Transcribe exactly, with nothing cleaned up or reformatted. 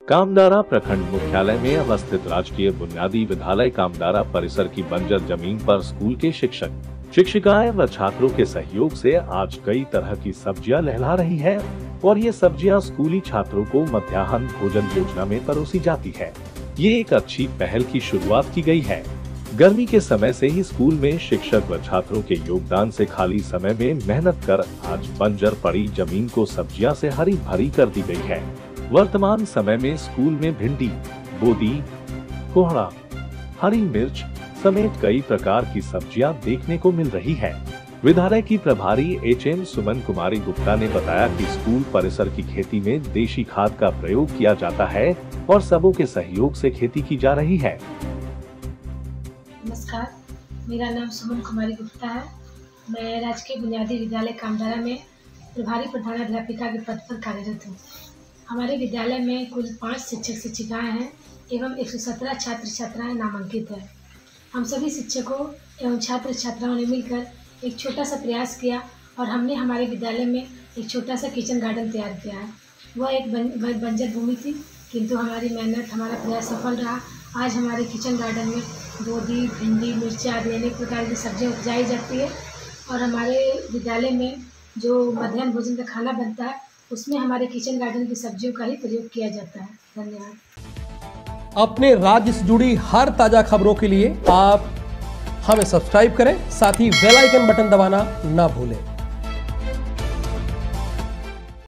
कामदारा प्रखंड मुख्यालय में अवस्थित राजकीय बुनियादी विद्यालय कामदारा परिसर की बंजर जमीन पर स्कूल के शिक्षक, शिक्षिकाएं व छात्रों के सहयोग से आज कई तरह की सब्जियां लहला रही है और ये सब्जियां स्कूली छात्रों को मध्याह्न भोजन योजना में परोसी जाती है। ये एक अच्छी पहल की शुरुआत की गई है। गर्मी के समय से ही स्कूल में शिक्षक व छात्रों के योगदान से खाली समय में मेहनत कर आज बंजर पड़ी जमीन को सब्जियां से हरी भरी कर दी गई है। वर्तमान समय में स्कूल में भिंडी, बोदी, कोहड़ा, हरी मिर्च समेत कई प्रकार की सब्जियां देखने को मिल रही है। विद्यालय की प्रभारी एच एम सुमन कुमारी गुप्ता ने बताया कि स्कूल परिसर की खेती में देशी खाद का प्रयोग किया जाता है और सबों के सहयोग से खेती की जा रही है। नमस्कार, मेरा नाम सुमन कुमारी गुप्ता है। मैं राजकीय बुनियादी विद्यालय कामदारा में प्रभारी प्रधानाध्यापिका के पद पर कार्यरत हूँ। हमारे विद्यालय में कुल पाँच शिक्षक शिक्षिकाएं हैं एवं एक सौ सत्रह छात्र छात्राएं नामांकित हैं। हम सभी शिक्षकों एवं छात्र छात्राओं ने मिलकर एक छोटा सा प्रयास किया और हमने हमारे विद्यालय में एक छोटा सा किचन गार्डन तैयार किया है। वह एक बं, बंजर भूमि थी, किंतु हमारी मेहनत, हमारा प्रयास सफल रहा। आज हमारे किचन गार्डन में बोदी, भिंडी, मिर्ची आदि अनेक प्रकार की सब्जियां उपजाई जाती है और हमारे विद्यालय में जो मध्याह्न भोजन का खाना बनता है उसमें हमारे किचन गार्डन की सब्जियों का ही प्रयोग किया जाता है। धन्यवाद। अपने राज्य से जुड़ी हर ताजा खबरों के लिए आप हमें सब्सक्राइब करें, साथ ही बेल आइकन बटन दबाना ना भूलें।